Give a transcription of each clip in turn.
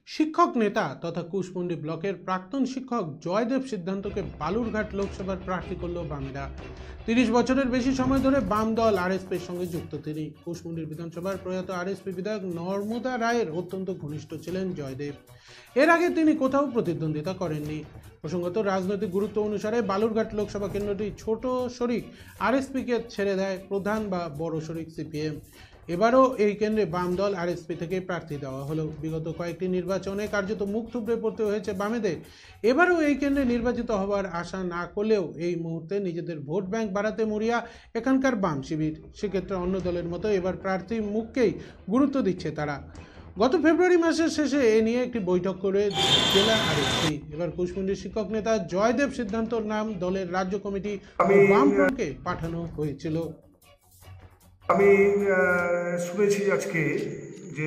শিক্ষক নেতা তথা কুশমুন্ডি ব্লকের প্রাক্তন শিক্ষক জয়দেব সিদ্ধান্তকে বালুরঘাট লোকসভার প্রার্থী করল বামেরা। ৩০ বছরের বেশি সময় ধরে বাম দল আরএসপির সঙ্গে যুক্ত তিনি। কুশমুন্ডি বিধানসভার প্রয়াত আরএসপি বিধায়ক নর্মদা রায়ের অত্যন্ত ঘনিষ্ঠ ছিলেন জয়দেব। এর আগে তিনি কোথাও প্রতিদ্বন্দ্বিতা করেননি। প্রসঙ্গত, রাজনৈতিক গুরুত্ব অনুসারে বালুরঘাট লোকসভা কেন্দ্রটি ছোট শরিক আরএসপিকে ছেড়ে দেয় প্রধান বা বড় শরিক সিপিএম। এবারও এই কেন্দ্রে বাম দল আরএসপি থেকে প্রার্থী দেওয়া হলো। বিগত কয়েকটি নির্বাচনে কার্যত মুখ থুবড়ে পড়তে হয়েছে বামেদের। এবারও এই কেন্দ্রে নির্বাচিত হওয়ার আশা না করলেও এই মুহূর্তে নিজেদের ভোট ব্যাংক বাড়াতে মরিয়া এখানকার বাম শিবির। সেক্ষেত্রে অন্য দলের মতো এবার প্রার্থী মুখকেই গুরুত্ব দিচ্ছে তারা। গত ফেব্রুয়ারি মাসের শেষে এ নিয়ে একটি বৈঠক করে জেলা আরএসপি। এবার কুশমুন্ডির শিক্ষক নেতা জয়দেব সিদ্ধান্তর নাম দলের রাজ্য কমিটি বামফ্রন্টকে পাঠানো হয়েছিল। আমি শুনেছি আজকে যে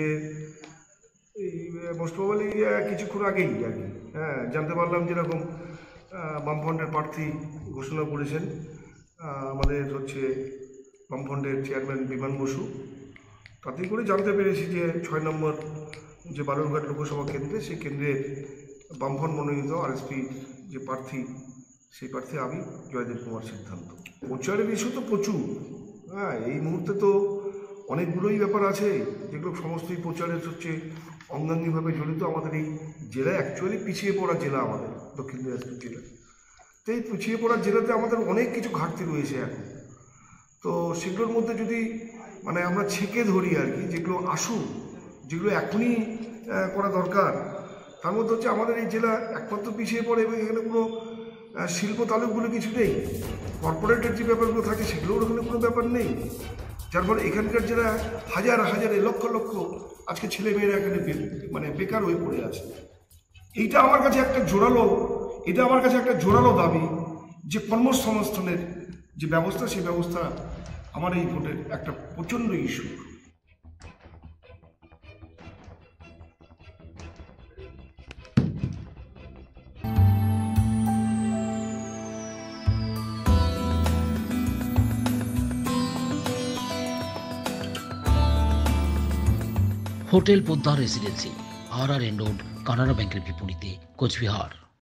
মোস্ট প্রবাবলি কিছুক্ষণ আগেই আর কি জানতে পারলাম যেরকম বামফ্রন্টের প্রার্থী ঘোষণা করেছেন আমাদের হচ্ছে বামফ্রন্টের চেয়ারম্যান বিমান বসু। তাতেই করে জানতে পেরেছি যে ৬ নম্বর যে বালুরঘাট লোকসভা কেন্দ্রে সেই কেন্দ্রের বামফ্রন্ট মনোনীত আরএসপি যে প্রার্থী সেই প্রার্থী আমি জয়দেব কুমার সিদ্ধান্ত। প্রচারের ইস্যু তো প্রচুর। এই মুহূর্তে তো অনেকগুলোই ব্যাপার আছে যেগুলো সমস্তই প্রচারের হচ্ছে অঙ্গাঙ্গিভাবে জড়িত। আমাদের এই জেলা অ্যাকচুয়ালি পিছিয়ে পড়া জেলা, আমাদের দক্ষিণ দিনাজপুর জেলা। তো এই পিছিয়ে পড়া জেলাতে আমাদের অনেক কিছু ঘাটতি রয়েছে এখন। তো সেগুলোর মধ্যে যদি আমরা ছেঁকে ধরি আর কি, যেগুলো যেগুলো এখনই করা দরকার, তার মধ্যে হচ্ছে আমাদের এই জেলা একমাত্র পিছিয়ে পড়ে এবং এখানে কোনো শিল্প তালুকগুলো কিছু নেই। কর্পোরেটের যে ব্যাপারগুলো থাকে সেগুলোর ওখানে কোনো ব্যাপার নেই, যার ফলে এখানকার যারা হাজার হাজারে লক্ষ লক্ষ আজকে ছেলেমেয়েরা এখানে বেকার হয়ে পড়ে আছে। এইটা আমার কাছে একটা জোরালো দাবি যে কর্মসংস্থানের যে ব্যবস্থা, সেই ব্যবস্থা আমার এই ভোটের একটা প্রচণ্ড issue. Hotel Poddar residency, RRN road, Canara ব্যাংকের বিপরীতে, কোচবিহার।